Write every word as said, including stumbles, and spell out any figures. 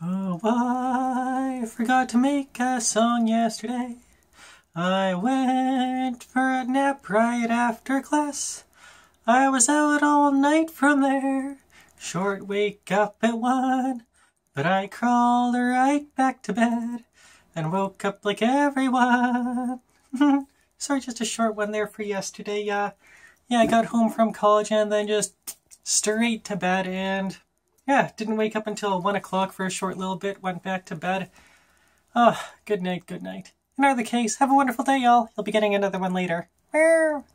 Oh, I forgot to make a song yesterday. I went for a nap right after class. I was out all night from there. Short wake up at one, but I crawled right back to bed and woke up like everyone. Sorry, just a short one there for yesterday. Uh, yeah, I got home from college and then just straight to bed, and yeah, didn't wake up until one o'clock for a short little bit, went back to bed. Oh, good night, good night. In either case, have a wonderful day, y'all. You'll be getting another one later.